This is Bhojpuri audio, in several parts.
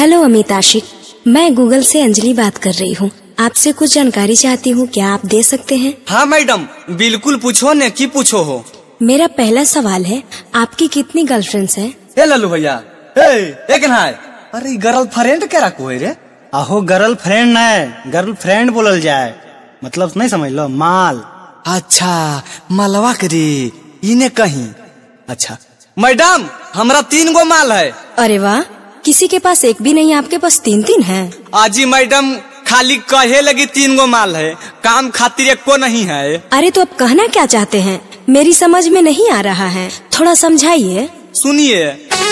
हेलो अमित आशिक, मैं गूगल से अंजलि बात कर रही हूँ। आपसे कुछ जानकारी चाहती हूँ, क्या आप दे सकते हैं? हाँ मैडम, बिल्कुल पूछो ने, की पूछो हो। मेरा पहला सवाल है, आपकी कितनी गर्लफ्रेंड्स हैं? ए लल्लू भैया, अरे गर्लफ्रेंड क्या रखो है रे? आहो गर्लफ्रेंड है, गर्लफ्रेंड बोलल जाए, मतलब नहीं समझ लो, माल। अच्छा मालवा करी इन्हें कहीं। अच्छा मैडम, हमरा 3 गो माल है। अरे वाह, किसी के पास एक भी नहीं, आपके पास 3-3 है। आजी मैडम, खाली कहे लगी 3 गो माल है, काम खातिर एक को नहीं है। अरे तो आप कहना क्या चाहते हैं? मेरी समझ में नहीं आ रहा है, थोड़ा समझाइए। सुनिए,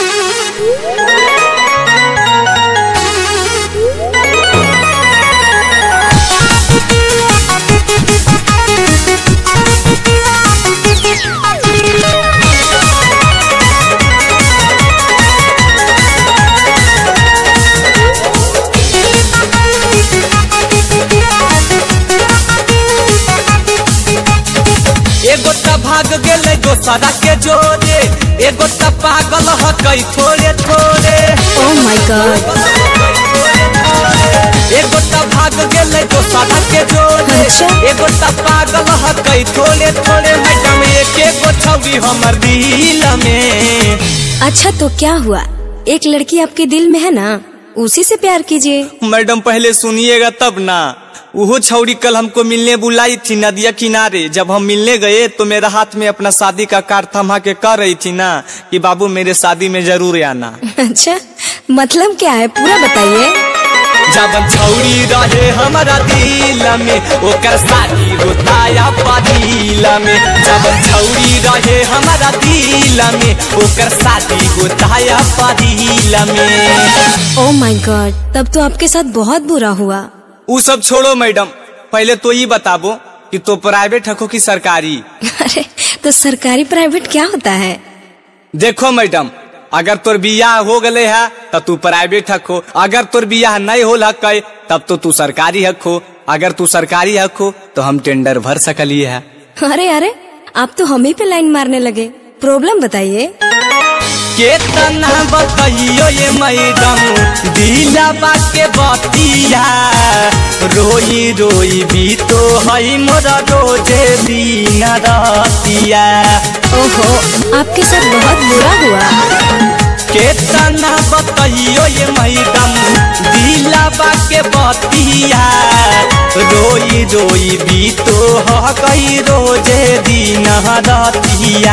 एगो त भाग गेले दोसरा के जोरे, एगो त पागल ह कई थोड़े थोड़े। Oh my God. एगो त भाग गेले दोसरा के जोरे, अच्छा। एगो त पागल ह कई थोड़े थोड़े। मैडम एक छवि हमर दिल में। अच्छा तो क्या हुआ, एक लड़की आपके दिल में है ना, उसी से प्यार कीजिए। मैडम पहले सुनिएगा तब ना। वो छौड़ी कल हमको मिलने बुलाई थी नदिया किनारे। जब हम मिलने गए तो मेरा हाथ में अपना शादी का कार्ड थमा के कह रही थी ना कि बाबू मेरे शादी में जरूर आना। अच्छा, मतलब क्या है, पूरा बताइए। जब छौड़ी रहे हमारा दिल में, ओकर शादी होताया पादिल में। जब छौड़ी रहे हमारा दिल में, ओकर शादी होताया पादिल में। ओह माय गॉड, तब तो आपके साथ बहुत बुरा हुआ। वो सब छोड़ो मैडम, पहले तो ये बताबो कि तो प्राइवेट हको कि सरकारी? अरे तो सरकारी प्राइवेट क्या होता है? देखो मैडम, अगर तोर बियाह हो गले है तब तू प्राइवेट हको, अगर तोर बियाह नहीं होल है तब तो तू सरकारी हको। अगर तू सरकारी हको तो हम टेंडर भर सकली है। अरे अरे, आप तो हम ही पे लाइन मारने लगे, प्रॉब्लम बताइए। केतना बताइयो ये मैडम, दिलवा के बतिया। रोई रोई भी तो है मोरा रोजे दिन रातिया। ओहो, आपके साथ बहुत बुरा हुआ। केतना बताइयो ये मैडम, दिलवा के बतिया। रोई रोई भी तो है रोजे दिन रातिया।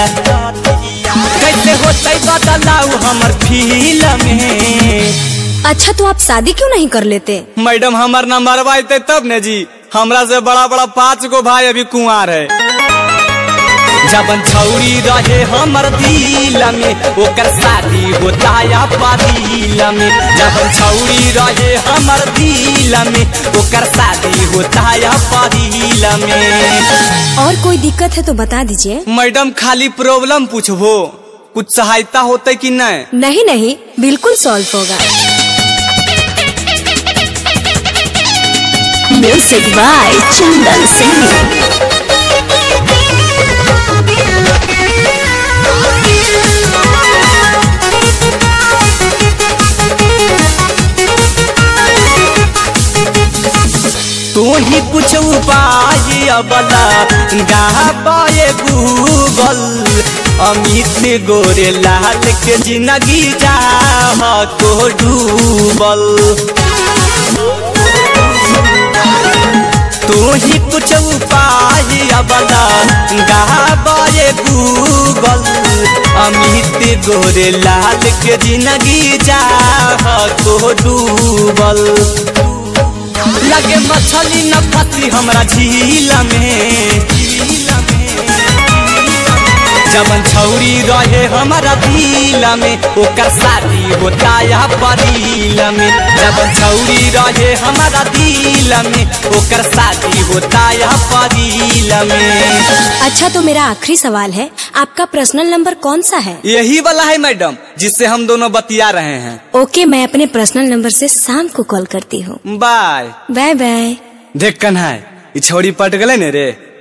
कैसे होते बदलाव हमर फील में। अच्छा तो आप शादी क्यों नहीं कर लेते? मैडम हमार ना मरवाते तब ने जी, हमरा से बड़ा बड़ा 5 गो भाई अभी कुंवार है। जबन छौड़ी रहे हमर दिल में, ओकर शादी होताया पादिल में। जबन छौड़ी रहे हमर दिल में, ओकर शादी होताया पादिल में। और कोई दिक्कत है तो बता दीजिए। मैडम खाली प्रॉब्लम पूछबो, कुछ सहायता होते कि नहीं? नहीं नहीं, बिल्कुल सॉल्व होगा। Music by Chandan Singh. तू ही कुछ उपाय अबला गाए गूगल। अमित गोरे लाल के जिंदगी जा को डूबल। तू ही कुछ उपाय अबला गाए गूगल। अमित गोरे लाल के जिंदगी जा को डूबल। लगे मछली न फंसी हमरा झील में। जबन छौड़ी रहे हमारा दिल में, ओकर शादी होताया पादिल में। जबन छौड़ी रहे हमारा दिल में, ओकर शादी होताया पादिल में। अच्छा तो मेरा आखिरी सवाल है, आपका पर्सनल नंबर कौन सा है? यही वाला है मैडम, जिससे हम दोनों बतिया रहे हैं। ओके, मैं अपने पर्सनल नंबर से शाम को कॉल करती हूँ। Bye bye bye. देख कन्हा, छौड़ी पट गले ने रे।